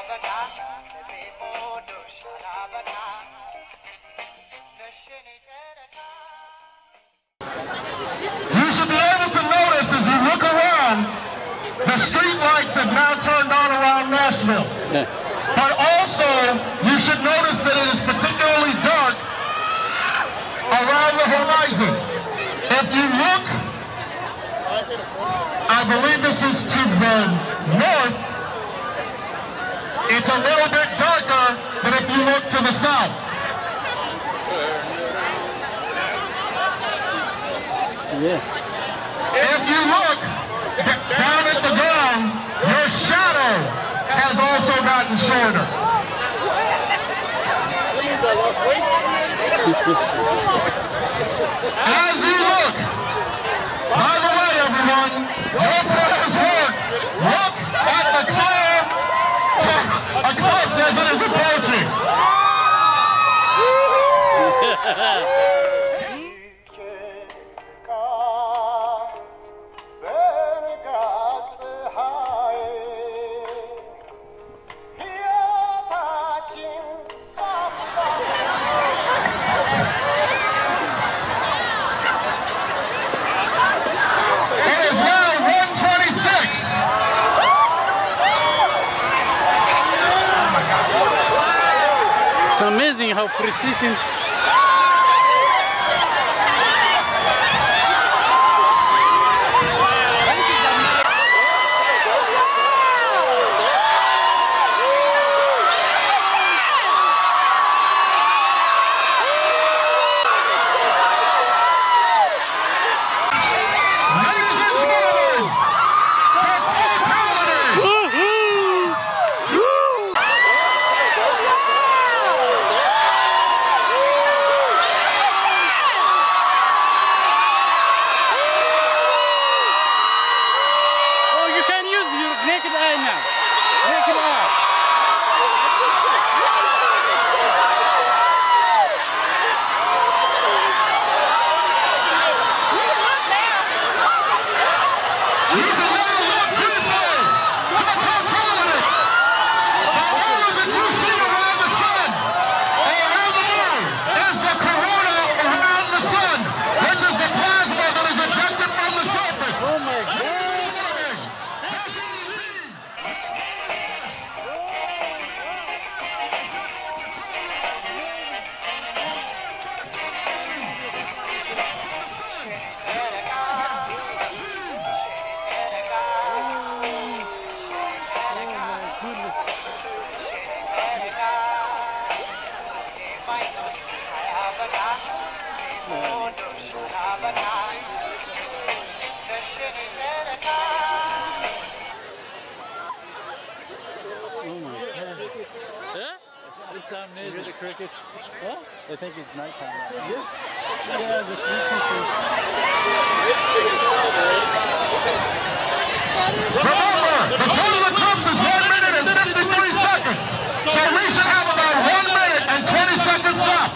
You should be able to notice as you look around, the street lights have now turned on around Nashville. Yeah. But also, you should notice that it is particularly dark around the horizon. If you look, I believe this is to the north, it's a little bit darker than if you look to the south. Yeah. If you look down at the ground, your shadow has also gotten shorter. As you look, by the way, everyone, your prayers worked. Look at the cloud eclipse as it is approaching. It's amazing how precision. It's amazing. Hear the crickets? Huh? I think it's nighttime right now. Yeah, the crickets. Remember, the total eclipse is 1 minute and 53 seconds. So we should have about 1 minute and 20 seconds left.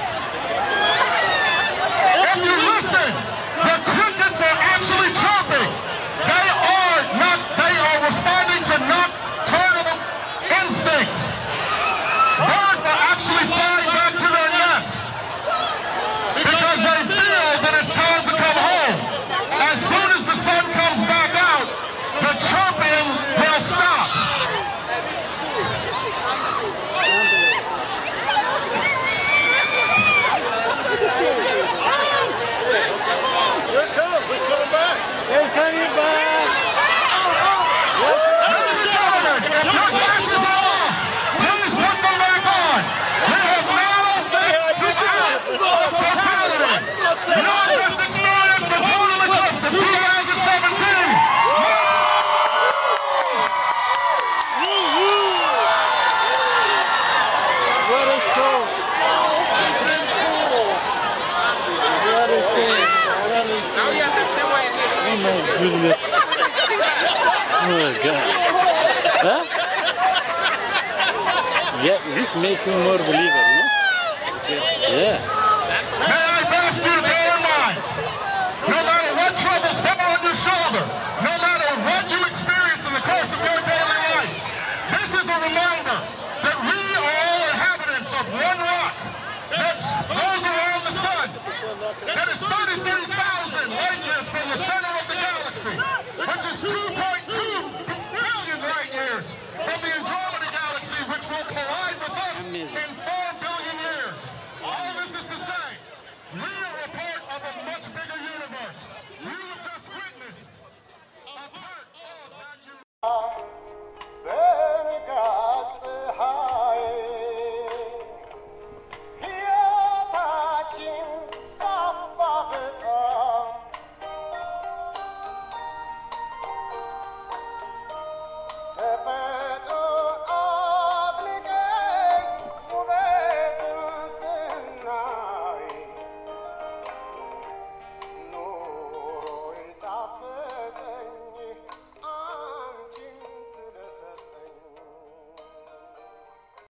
If you listen, the crickets are actually chirping. They are responding to nocturnal instincts. Birds are actually flying back to their nest because they feel that it's time to come home. As soon as the sun comes back out, the chirping will stop. Here it comes, it's coming back. It's coming back. Ladies and gentlemen, if your glasses are off, please put them back on. We have now of totality. Your best experience for total eclipse of 2017. What a show. What a thing. Now you have to stay away. Oh my goodness. Oh my God. Huh? Yeah, this makes you more believer, no? Yeah. May I ask you to bear in mind, no matter what troubles come on your shoulder, no matter what you experience in the course of your daily life, this is a reminder 2.2 billion light years from the Andromeda Galaxy, which will collide with us in